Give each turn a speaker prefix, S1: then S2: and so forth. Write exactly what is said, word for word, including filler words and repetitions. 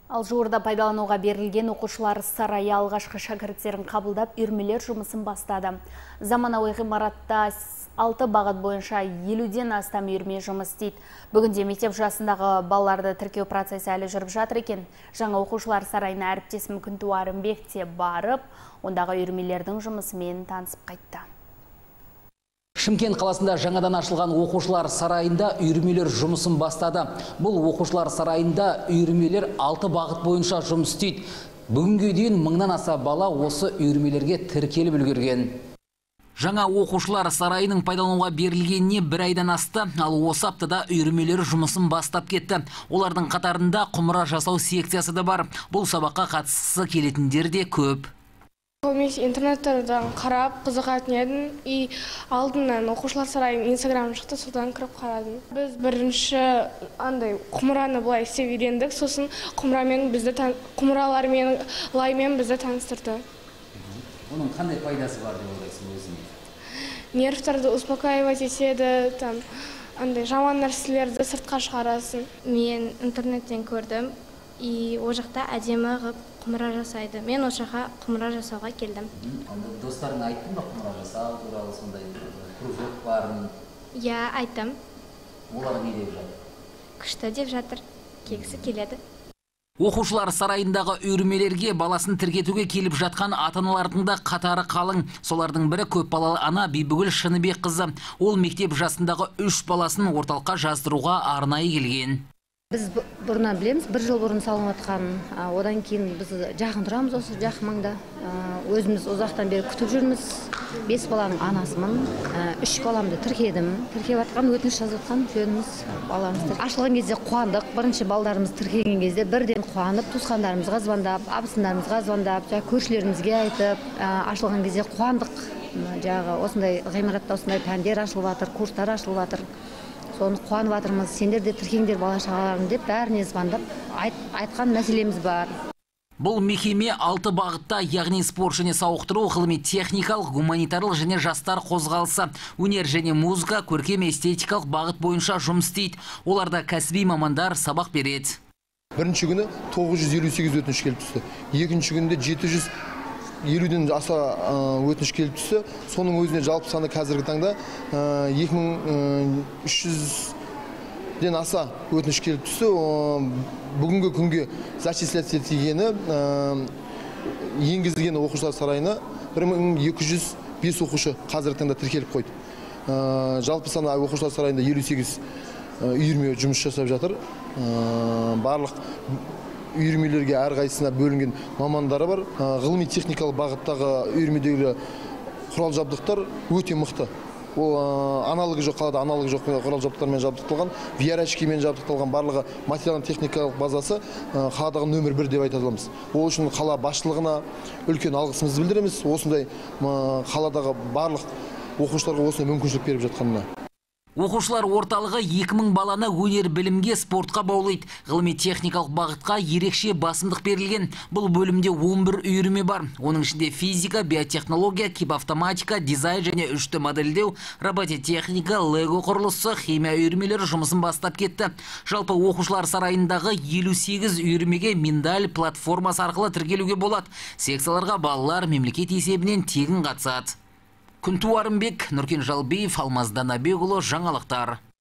S1: Ал жуырда пайдалануға берілген оқушылар сарайы алғашқы шәкірттерін қабылдап, үйірмелер жұмысын бастады. Заманауи ғимаратта алты бағыт бойынша елуден астам үйірме жұмыс істейді. Бүгінде мектеп жасындағы балаларды тіркеу процесі әлі жүріп жатыр екен. Жаңа оқушылар сарайына әріптесім Күнтуар Ымбек те барып, ондағы үйірмелердің жұмысымен танысып қайтты.
S2: Шымкент қаласында жаңадан ашылған оқушылар сарайында үйірмелер жұмысын бастады. Бұл оқушылар сарайында үйірмелер алты бағыт бойынша жұмыс істейді. Бүгінге дейін мыңнан аса бала осы үйірмелерге тіркеліп үлгерген. Жаңа оқушылар сарайының пайдалануға берілгеніне бір айдан асты, ал осы аптада үйірмелер жұмысын бастап кетті. Олардың қатарында құмыра жасау секциясы да бар. Бұл сабаққа қатысқысы келетіндер де көп.
S3: Мен интернеттерден қарап қызығатын едім, и алдынан оқушылар сарайының инстаграмы шықты, содан кіріп қарадым. Біз бірінші андай құмыраны былай істеп үйрендік, сосын құмырамен бізді құмыралармен, лаймен бізді таныстырды.
S2: Оның қандай пайдасы бар деп ойлайсың өзіңе?
S3: Нервтарды успокаивать етеді, там андай жаман нәрселерді сыртқа шығарасын.
S4: Мен интернеттен көрдім, и о жақта әдемі ғып құмыра жасайды. Мен о жаққа құмыра жасауға келдім.
S2: Достарың айттың ба құмыра жасау туралы, сондай кружок барын?
S4: Я айттым.
S2: Олар не деп жатыр?
S4: Күшті деп жатыр. Келгісі келеді.
S2: Оқушылар сарайындағы үйірмелерге баласын тіркетуге келіп жатқан ата-аналардың да қатары қалың. Солардың бірі көп балалы ана Бибігүл Шыныбек қызы. Ол мектеп жасындағы үш баласын орталыққа жаздыруға арнайы келген.
S5: Біз бұрыннан білеміз, бір жыл бұрын салынып жатқан, одан кейін біз жақын тұрамыз осы жақын маңда. Өзіміз ұзақтан бері күтіп жүрміз. Бес баланың анасымын, үш баламды тіркедім. Тіркеп жатқан, өтініш жазып жатқан жөніміз баламызды. Ашылған кезде қуандық, бірінші балдарымыз тіркеген кезде бірден қуанып, туысқандарымызға звондап, абысындарымызға звондап, көршілерімізге айтып, ашылған кезде қуандық. Жағы осындай ғимаратта осындай пәндер ашылып жатыр, курстар ашылып жатыр. Соны қуанып жатырмыз, сендер де тіркеңдер бала шағаларың деп бәріне звондап айтқан мәселеміз бар.
S2: Бұл мекеме алты бағытта, яғни спорт және сауықтыру, ғылыми техникалық, гуманитарлық және жастар қозғалысы, өнер және музыка, көркем эстетикалық бағыт бойынша жұмыс істейді. Оларда кәсіби мамандар сабақ береді.
S6: Бірінші күні тоғыз жүз елу сегіз өтініш келіп түсті. Екінші күнде жеті жүз елуден аса өтініш келіп түсті. Соның өзіне жалпы саны қазіргі таңда екі мың үш жүзден аса өтініш келіп түсті. Бүгінгі күнге зачислять етілгені, енгізілген оқушылар сарайына бір мың екі жүз бес оқушы қазіргі таңда тіркеліп қойды. Жалпы саны оқушылар сарайында елу сегіз үйірме жұмыс жасап жатыр. Барлық үйірмелерге әрқайсысына бөлінген мамандары бар. Ғылыми техникалық бағыттағы үйірмедегі құрал жабдықтар өте мықты. Ол аналогы жоқ, қалада аналогы жоқ құрал жабдықтармен жабдықталған, ви ар эйч-мен жабдықталған барлығы материалдық техникалық базасы қаладағы нөмір бір деп айта аламыз. Ол үшін қала басшылығына үлкен алғысымызды білдіреміз. Осындай қаладағы барлық оқушыларға осындай мүмкіншілік беріп жатқанына.
S2: Оқушылар орталығы екі мың баланы өнер білімге, спортқа баулайды. Ғылыми техникалық бағытқа ерекше басымдық берілген. Бұл бөлімде он бір үйірме бар. Оның ішінде физика, биотехнология, кибавтоматика, дизайн және үшті модельдеу, робототехника, лего құрылысы, химия үйірмелері жұмысын бастап кетті. Жалпы оқушылар сарайындағы елу сегіз үйірмеге Миндаль платформасы арқылы тіркелуге болады. Секцияларға балалар мемлекет есебінен тегін қатысады. Күнтуар Ымбек, Нұркен Жалбиев, Алмаз Данабекұлы, жаңалықтар.